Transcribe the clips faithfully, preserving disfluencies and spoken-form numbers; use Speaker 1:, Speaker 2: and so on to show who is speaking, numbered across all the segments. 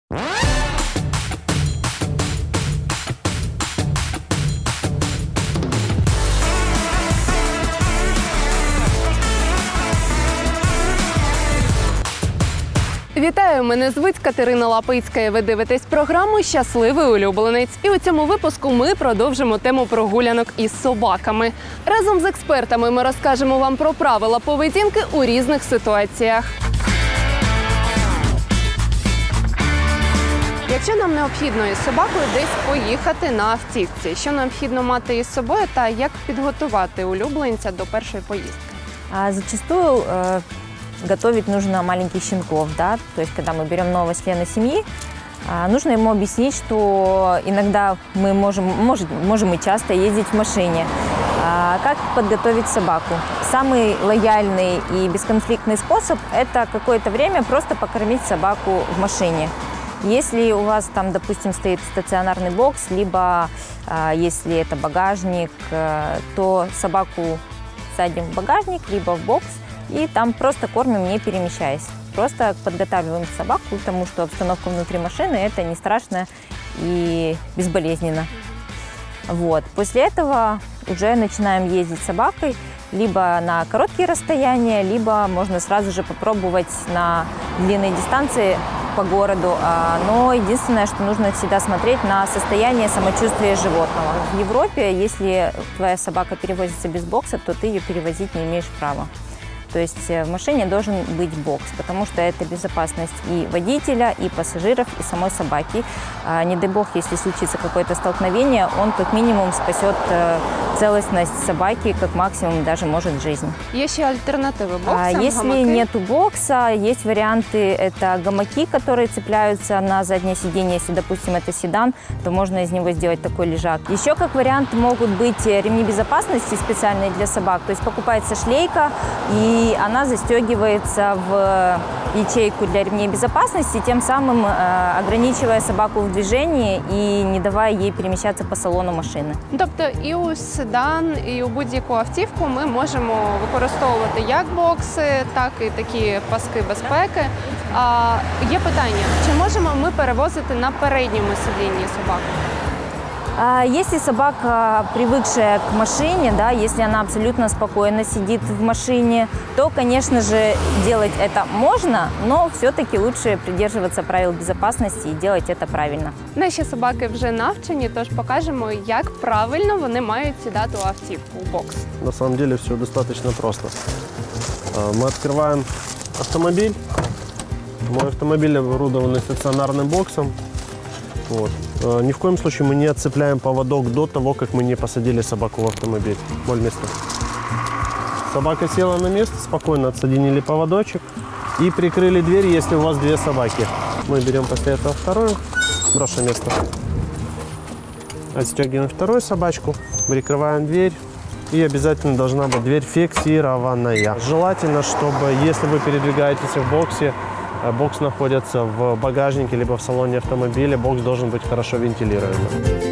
Speaker 1: Вітаю, мене звуть Катерина Лапицька і ви дивитесь програму «Щасливий улюбленець». І у цьому випуску ми продовжимо тему прогулянок із собаками. Разом з експертами ми розкажемо вам про правила поведінки у різних ситуаціях. Якщо нам необхідно із собакою десь поїхати на автівці, що необхідно мати із собою та як підготувати улюбленця до першої поїздки?
Speaker 2: А зачастую э, готовить нужно маленьких щенков, да, то есть когда мы берем нового члена семьи, э, нужно ему объяснить, что иногда мы можем, может, можем и часто ездить в машине. А как подготовить собаку? Самый лояльный и бесконфликтный способ – это какое-то время просто покормить собаку в машине. Если у вас там, допустим, стоит стационарный бокс, либо э, если это багажник, э, то собаку садим в багажник, либо в бокс, и там просто кормим, не перемещаясь. Просто подготавливаем собаку к тому, что обстановка внутри машины – это не страшно и безболезненно. Вот. После этого уже начинаем ездить с собакой либо на короткие расстояния, либо можно сразу же попробовать на длинные дистанции по городу. Но единственное, что нужно всегда смотреть на состояние самочувствия животного. В Европе, если твоя собака перевозится без бокса, то ты ее перевозить не имеешь права. То есть в машине должен быть бокс, потому что это безопасность и водителя, и пассажиров, и самой собаки. Не дай бог, если случится какое-то столкновение, он как минимум спасет целостность собаки, как максимум даже может жизнь.
Speaker 1: Есть еще альтернативы боксам?
Speaker 2: Если гамаки? Нету бокса, есть варианты, это гамаки, которые цепляются на заднее сиденье. Если, допустим, это седан, то можно из него сделать такой лежак. Еще как вариант могут быть ремни безопасности специальные для собак. То есть покупается шлейка, и И она застегивается в ячейку для ремней безопасности, тем самым э, ограничивая собаку в движении и не давая ей перемещаться по салону машини.
Speaker 1: Тобто і у седан, і у будь-яку автівку ми можемо використовувати як бокси, так і такі паски безпеки. А, є питання, чи можемо ми перевозити на передньому сидінні собаку?
Speaker 2: Если собака, привыкшая к машине, да, если она абсолютно спокойно сидит в машине, то, конечно же, делать это можно, но все-таки лучше придерживаться правил безопасности и делать это правильно.
Speaker 1: Наші собаки вже навчені, тож покажемо, як правильно вони мають сідати у автівку, у бокс.
Speaker 3: На самом деле все достаточно просто. Мы открываем автомобиль. Мой автомобиль оборудован стационарным боксом. Вот. Ни в коем случае мы не отцепляем поводок до того, как мы не посадили собаку в автомобиль. Моль место. Собака села на место, спокойно отсоединили поводочек и прикрыли дверь, если у вас две собаки. Мы берем после этого второе, брошу место. Отстегиваем вторую собачку, прикрываем дверь. И обязательно должна быть дверь фиксированная. Желательно, чтобы, если вы передвигаетесь в боксе, бокс находится в багажнике либо в салоне автомобиля, бокс должен быть хорошо вентилируемым.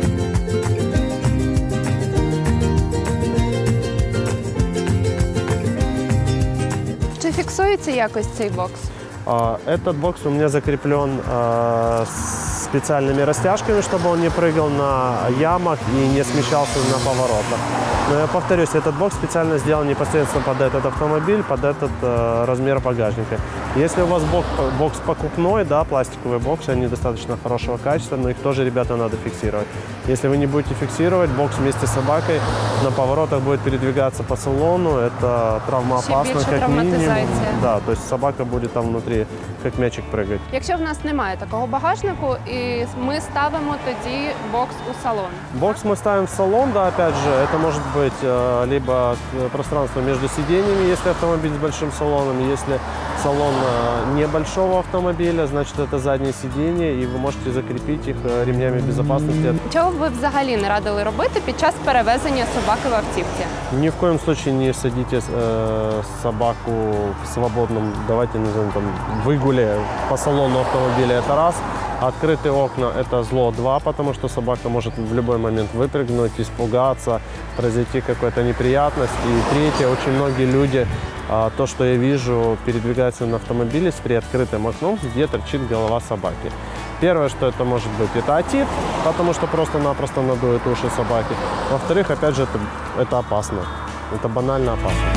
Speaker 1: Чи фіксується якось цей бокс?
Speaker 3: Этот бокс у меня закреплен специальными растяжками, чтобы он не прыгал на ямах и не смещался на поворотах. Но я повторюсь, этот бокс специально сделан непосредственно под этот автомобиль, под этот э, размер багажника. Если у вас бокс, бокс покупной, да, пластиковые боксы, они достаточно хорошего качества, но их тоже, ребята, надо фиксировать. Если вы не будете фиксировать, бокс вместе с собакой на поворотах будет передвигаться по салону, это травмоопасно, как минимум. Да, то есть собака будет там внутри, как мячик прыгать.
Speaker 1: Якщо в нас немає такого багажнику, і ми ставимо тоді бокс у салон.
Speaker 3: Бокс мы ставим в салон, да, опять же, это может быть э, либо пространство между сиденьями, если автомобиль с большим салоном, если салон э, небольшого автомобиля, значит это заднее сиденье, и вы можете закрепить их э, ремнями безопасности.
Speaker 1: Чого б ви взагалі не радили робити під час перевезення собаки в автівці?
Speaker 3: Ни в коем случае не садите э, собаку в свободном, давайте назовем там, выгуле по салону автомобиля, это раз. Открытые окна – это зло два, потому что собака может в любой момент выпрыгнуть, испугаться, произойти какая-то неприятность. И третье, очень многие люди, то, что я вижу, передвигаются на автомобиле с приоткрытым окном, где торчит голова собаки. Первое, что это может быть, это отит, потому что просто-напросто надует уши собаки. Во-вторых, опять же, это, это опасно. Это банально опасно.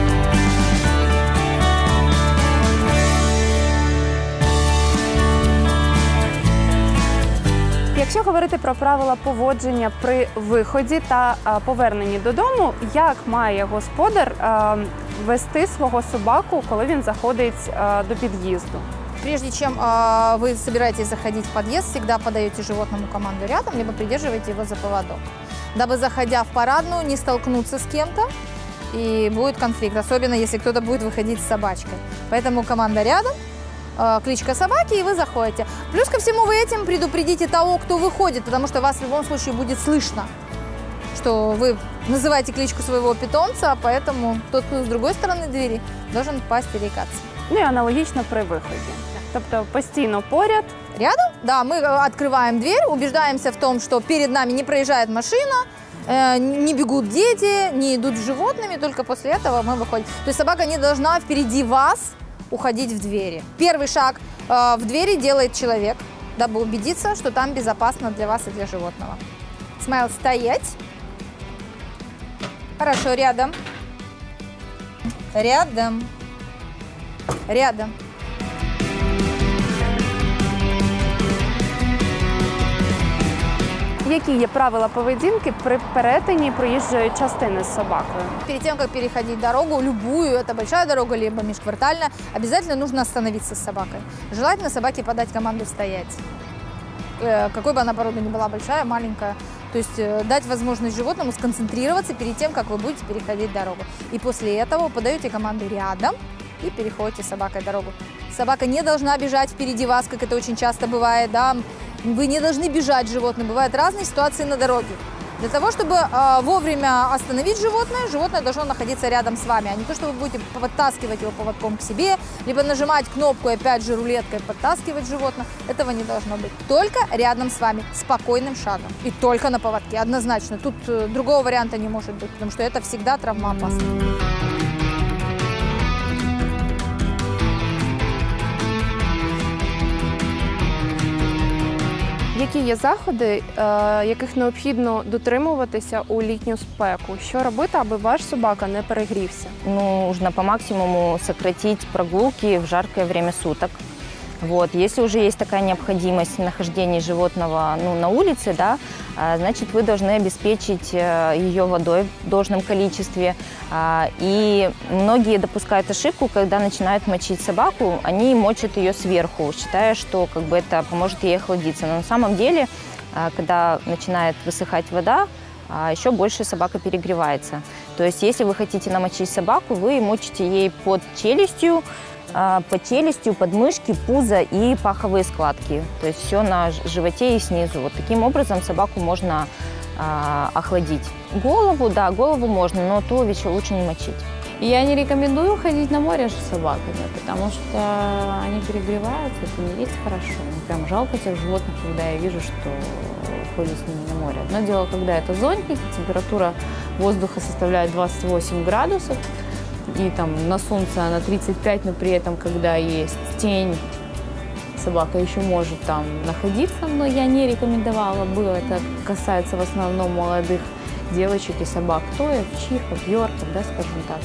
Speaker 1: Якщо говорити про правила поводження при виході та а, поверненні додому, як має господар а, вести свого собаку, коли він заходить а, до під'їзду?
Speaker 4: Прежде чем э, вы собираетесь заходить в подъезд, всегда подаете животному команду рядом, либо придерживаете его за поводок, дабы, заходя в парадную, не столкнуться с кем-то и будет конфликт, особенно если кто-то будет выходить с собачкой. Поэтому команда рядом, э, кличка собаки, и вы заходите. Плюс ко всему вы этим предупредите того, кто выходит, потому что вас в любом случае будет слышно, что вы называете кличку своего питомца, поэтому тот, кто с другой стороны двери, должен поостерегаться.
Speaker 1: Ну і аналогічно при виході. Тобто постійно поряд.
Speaker 4: Рядом? Да, мы открываем дверь, убеждаемся в том, что перед нами не проезжает машина, э, не бегут дети, не идут с животными, только после этого мы выходим. То есть собака не должна впереди вас уходить в двери. Первый шаг э, в двери делает человек, дабы убедиться, что там безопасно для вас и для животного. Смайл, стоять. Хорошо, рядом. Рядом. Рядом.
Speaker 1: Які є правила поведінки при перетині проїжджої частини з собакою?
Speaker 4: Перед тем, как переходить дорогу, любую, это большая дорога, либо межквартальная, обязательно нужно остановиться с собакой. Желательно собаке подать команду стоять. Какой бы она порода ни была, большая, маленькая. То есть дать возможность животному сконцентрироваться перед тем, как вы будете переходить дорогу. И после этого подаете команду рядом и переходите с собакой дорогу. Собака не должна бежать впереди вас, как это очень часто бывает, да. Вы не должны бежать животным. Бывают разные ситуации на дороге. Для того, чтобы э, вовремя остановить животное, животное должно находиться рядом с вами, а не то, что вы будете подтаскивать его поводком к себе, либо нажимать кнопку и опять же рулеткой подтаскивать животное. Этого не должно быть. Только рядом с вами, спокойным шагом. И только на поводке, однозначно. Тут э, другого варианта не может быть, потому что это всегда травмоопасно.
Speaker 1: Які є заходи, яких необхідно дотримуватися у літню спеку? Що робити, аби ваш собака не перегрівся?
Speaker 2: Нужно по максимуму сократить прогулки в жаркое время суток. Вот. Если уже есть такая необходимость нахождения животного ну, на улице, да, значит, вы должны обеспечить ее водой в должном количестве. И многие допускают ошибку, когда начинают мочить собаку, они мочат ее сверху, считая, что как бы, это поможет ей охладиться. Но на самом деле, когда начинает высыхать вода, еще больше собака перегревается. То есть, если вы хотите намочить собаку, вы мочите ей под челюстью, под челюстью, подмышки, пузо и паховые складки. То есть все на животе и снизу. Вот таким образом собаку можно а, охладить. Голову, да, голову можно, но туловище лучше не мочить.
Speaker 5: Я не рекомендую ходить на море с собаками, потому что они перегреваются, это не есть хорошо. Мне прям жалко тех животных, когда я вижу, что ходят с ними на море. Одно дело, когда это зонтики, температура воздуха составляет двадцать восемь градусов, и там на солнце она тридцать пять, но при этом, когда есть тень, собака еще может там находиться, но я не рекомендовала бы, это касается в основном молодых девочек и собак, тоев, чихов, йорков, да, скажем так.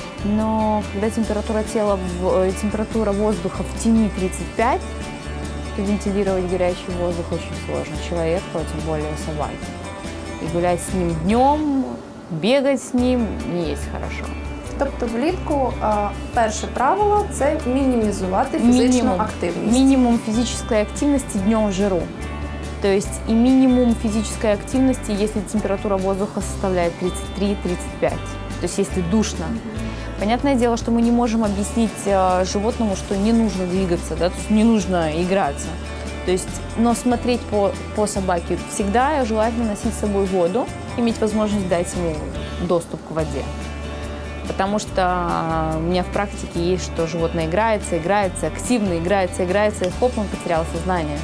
Speaker 5: Но когда температура тела, температура воздуха в тени тридцать пять, то вентилировать горячий воздух очень сложно человеку, а тем более собаке. И гулять с ним днем, бегать с ним не есть хорошо.
Speaker 1: Тобто влітку а, перше правило – це мінімізувати фізичну
Speaker 5: минимум,
Speaker 1: активність.
Speaker 5: Минимум физической активности днем в жару. То есть и минимум физической активности, если температура воздуха составляет тридцать три — тридцать пять. То есть если душно. Mm-hmm. Понятное дело, что мы не можем объяснить э, животному, что не нужно двигаться, да, то есть не нужно играться. То есть, но смотреть по, по собаке всегда желательно носить с собой воду, иметь возможность дать ему доступ к воде. Потому что у меня в практике есть, что животное играется, играется, активно играется, играется, и хоп, он потерял сознание.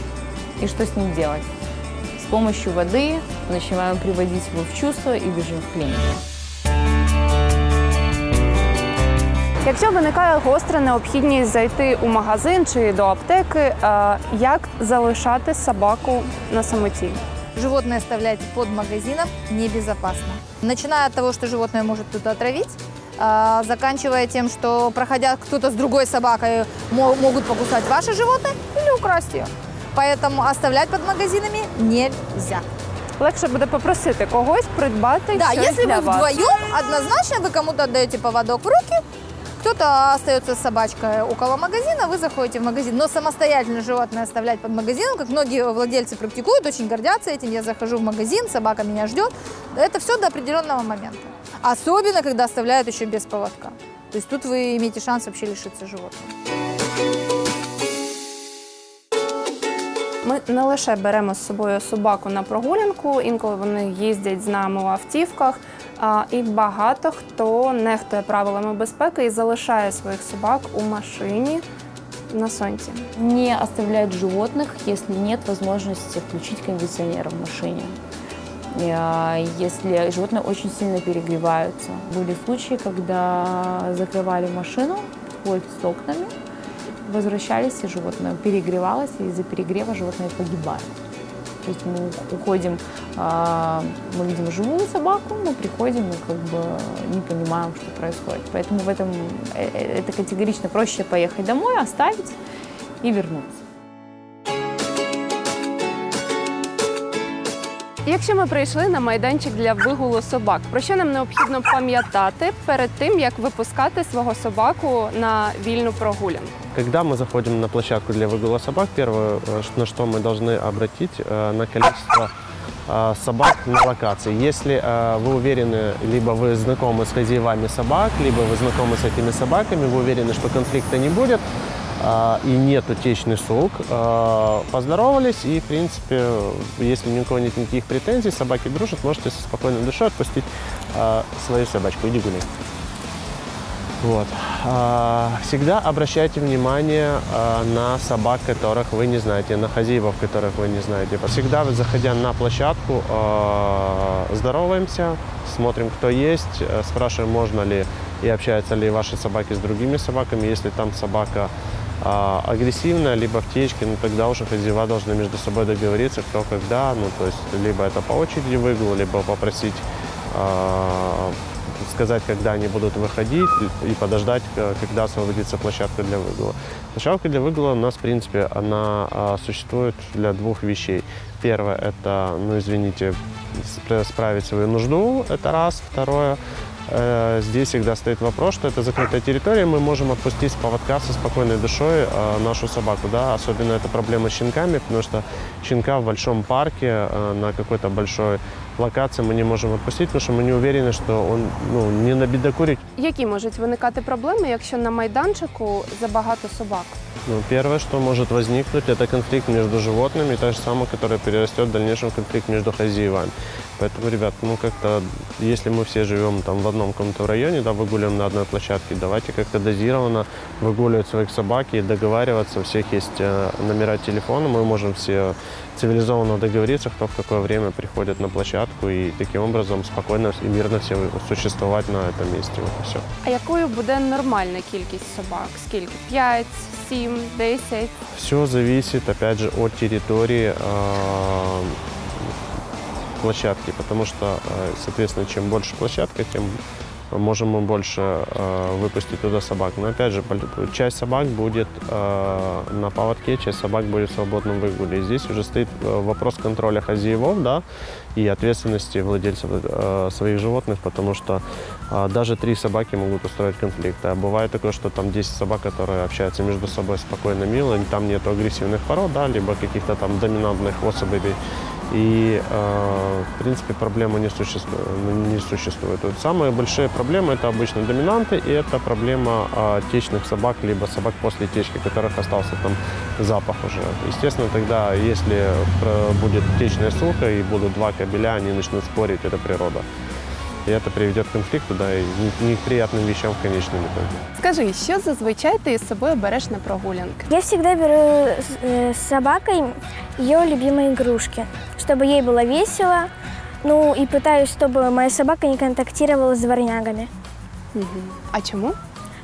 Speaker 5: И что с ним делать? С помощью воды начинаем приводить его в чувство и бежим в клинику.
Speaker 1: Якщо виникає гостра необхідність зайти у магазин чи до аптеки, е, як залишати собаку на самоті?
Speaker 4: Животное оставлять под магазином небезопасно. Начиная от того, что животное может кто-то отравить, а, заканчивая тем, что, проходя кто-то с другой собакой, мо- могут покусать ваше животное или украсть ее. Поэтому оставлять под магазинами нельзя.
Speaker 1: Легше буде попросити когось придбати
Speaker 4: Да,
Speaker 1: щось
Speaker 4: если
Speaker 1: для
Speaker 4: вы
Speaker 1: вас.
Speaker 4: вдвоем, однозначно вы кому-то отдаете поводок в руки, кто-то остается с собачкой около магазина, вы заходите в магазин. Но самостоятельно животное оставлять под магазином, как многие владельцы практикуют, очень гордятся этим. Я захожу в магазин, собака меня ждет. Это все до определенного момента. Особенно, когда оставляют еще без поводка. То есть тут вы имеете шанс вообще лишиться животного.
Speaker 1: Ми не лише беремо з собою собаку на прогулянку, інколи вони їздять з нами у автівках, а, і багато хто нехтує правилами безпеки і залишає своїх собак у машині на сонці.
Speaker 5: Не оставлять животных, если нет возможности включить кондиционер в машине. Э, Если животные очень сильно перегреваются. Были случаи, когда закрывали машину, вплоть с окнами, возвращались, и животное перегревалось, и из-за перегрева животное погибает. То есть мы уходим, а, мы видим живую собаку, мы приходим и как бы не понимаем, что происходит. Поэтому в этом э, это категорично проще поехать домой, оставить и вернуться.
Speaker 1: Якщо ми прийшли на майданчик для вигулу собак, про що нам необхідно пам'ятати перед тим, як випускати свого собаку на вільну прогулянку?
Speaker 3: Когда мы заходим на площадку для выгула собак, первое, э, на что мы должны обратить, э, на количество э, собак на локации. Если э, вы уверены, либо вы знакомы с хозяевами собак, либо вы знакомы с этими собаками, вы уверены, что конфликта не будет, э, и нет утечный сук, э, поздоровались, и, в принципе, если ни у кого нет никаких претензий, собаки дружат, можете со спокойной душой отпустить э, свою собачку. Иди гуляй. Вот. Всегда обращайте внимание на собак, которых вы не знаете, на хозяев, которых вы не знаете. Всегда, заходя на площадку, здороваемся, смотрим, кто есть, спрашиваем, можно ли и общаются ли ваши собаки с другими собаками. Если там собака агрессивная, либо в течке, ну тогда уже хозяева должны между собой договориться, кто когда. Ну, то есть либо это по очереди выгул, либо попросить сказать, когда они будут выходить, и подождать, когда освободится площадка для выгула. Площадка для выгула у нас, в принципе, она а, существует для двух вещей. Первое – это, ну, извините, справить свою нужду, это раз. Второе э, – здесь всегда стоит вопрос, что это закрытая территория, мы можем отпустить с поводка со спокойной душой э, нашу собаку, да, особенно это проблема с щенками, потому что щенка в большом парке э, на какой-то большой локации мы не можем отпустить, потому что мы не уверены, что он, ну, не набедокурит.
Speaker 1: Які можуть виникати проблеми, якщо на майданчику забагато собак?
Speaker 3: Ну, первое, что может возникнуть, это конфликт между животными, то же самое, которое перерастет в дальнейшем конфликт между хозяевами. Поэтому, ребят, ну как-то, если мы все живем там в одном каком-то районе, да, выгуливаем на одной площадке, давайте как-то дозированно выгуливать своих собак и договариваться. У всех есть э, номера телефона, мы можем все цивилизованно договориться, кто в какое время приходит на площадку, и таким образом спокойно и мирно все существовать на этом месте. Вот и все.
Speaker 1: А якою буде нормальна кількість собак? Скільки? п'ять, сім, десять?
Speaker 3: Все зависит, опять же, от территории э, площадки, потому что, э, соответственно, чем больше площадка, тем можем мы больше э, выпустить туда собак. Но, опять же, часть собак будет э, на поводке, часть собак будет в свободном выгуле. И здесь уже стоит вопрос контроля хозяевов, да, и ответственности владельцев э, своих животных, потому что э, даже три собаки могут устроить конфликт. А бывает такое, что там десять собак, которые общаются между собой спокойно, мило, там нет агрессивных пород, да, либо каких-то там доминантных особей. И, э, в принципе, проблемы не существует. Не существует. Вот самые большие проблемы – это обычно доминанты, и это проблема э, течных собак, либо собак после течки, у которых остался там запах уже. Естественно, тогда, если будет течная ссылка и будут два кобеля, они начнут спорить, это природа. И это приведет к конфликту, да, и неприятным вещам в конечном итоге.
Speaker 1: Скажи, що зазвичай ти із собою береш на прогулянки?
Speaker 6: Я всегда беру с собакой ее любимые игрушки, чтобы ей было весело, ну и пытаюсь, чтобы моя собака не контактировала с дворнягами.
Speaker 1: Угу. А чому?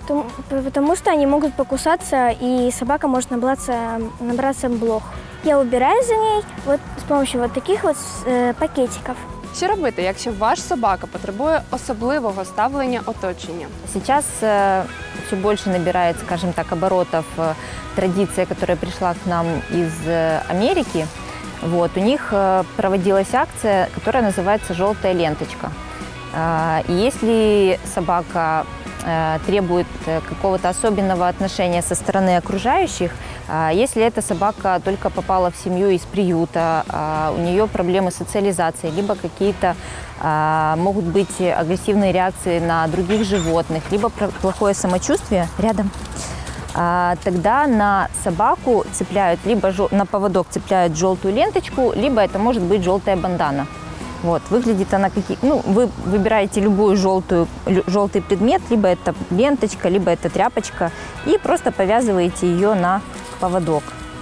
Speaker 6: Потому, потому что они могут покусаться, и собака может набраться, набраться блох. Я убираю за ней вот с помощью вот таких вот э, пакетиков.
Speaker 1: Що робити, якщо ваш собака потребує особливого ставлення оточення?
Speaker 2: Сейчас э, все больше набирает, скажем так, оборотов э, традиция, которая пришла к нам из э, Америки. Вот, у них э, проводилась акция, которая называется «Желтая ленточка». Э, и если собака э, требует э, какого-то особенного отношения со стороны окружающих, э, если эта собака только попала в семью из приюта, э, у нее проблемы с социализацией, либо какие-то э, могут быть агрессивные реакции на других животных, либо плохое самочувствие рядом, э, тогда на собаку цепляют, либо на поводок цепляют желтую ленточку, либо это может быть желтая бандана. Вот, выглядит она как... Ну, вы выбираете любую желтую, желтый предмет, либо это ленточка, либо это тряпочка, и просто повязываете ее на поводок.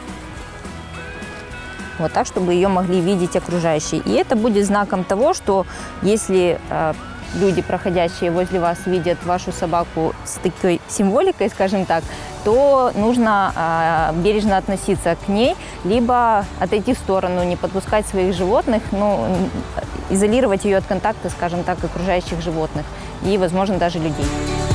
Speaker 2: Вот так, чтобы ее могли видеть окружающие. И это будет знаком того, что если э, люди, проходящие возле вас, видят вашу собаку с такой символикой, скажем так, то нужно э, бережно относиться к ней, либо отойти в сторону, не подпускать своих животных, ну, изолировать ее от контакта, скажем так, окружающих животных и, возможно, даже людей.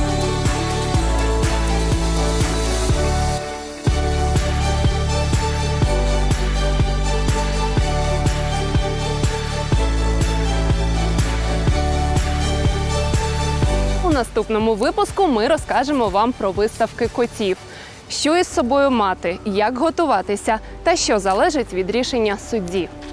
Speaker 1: У наступному випуску ми розкажемо вам про виставки котів. Що із собою мати, як готуватися та що залежить від рішення судді.